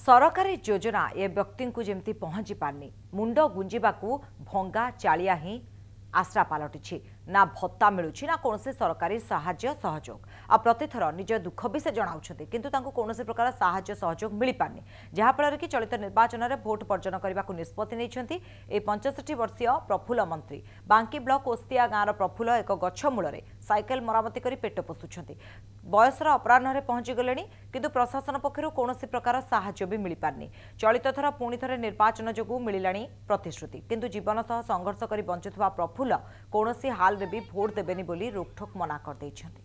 सरकारी योजना ए व्यक्ति को जमती पहुंची पारनी मुंड गुंजिबा भंगा चालिया ही आश्रा पलटि ना भत्ता मिलूँ ना कौन सरकारी साहाय्य सहयोग आ प्रतिथर निज दुख भी से जनाऊँच किंतु कौन प्रकार साहाय्य सहयोग मिल पारनी जहाँफल कि चलित निर्वाचन में भोट बर्जन करने को निष्पत्ति नहीं 65 वर्षीय प्रफुल्ल मंत्री बांकी ब्लॉक ओस्तिया गाँव प्रफुल्ल एक गछ मूल साइकेल मरामती कर पेट पोषुंट बयसर अपराह्न पहुंची गले किंतु प्रशासन पक्षर कौन प्रकार साहाय्य भी मिल पारनी चलित थर पुणी थे निर्वाचन जो मिलला प्रतिश्रुति किंतु जीवन सह संघर्ष कर बंचुवा प्रफुल्ल कौन हाल में भी भोट देवेनी बोली रोकठोक मना कर देइछन्ति।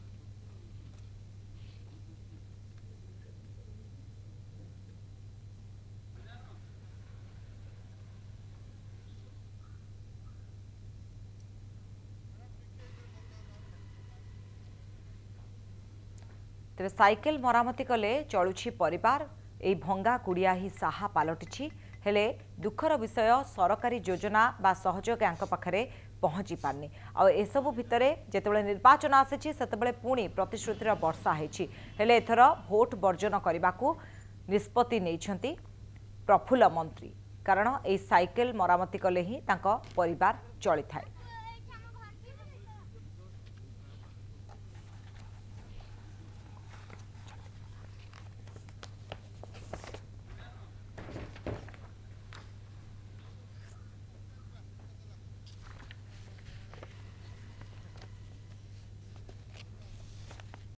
तेरे साइकेल मरामती कले चलुछि परिवार ए भंगा कुड़िया ही साहा पलटि हेले दुखर विषय सरकारी योजना बा सहयोग यांक पाखरे पहुंची पारनी आ एसबू भितर जितेबाला निर्वाचन आसी से पुणी प्रतिश्रुतिर वर्षा होती हेले एथर भोट बर्जन करने को निष्पत्ति नहीं प्रफुल्ल मंत्री कारण ए साइकेल मरामती कले ही परिवार चली थाए।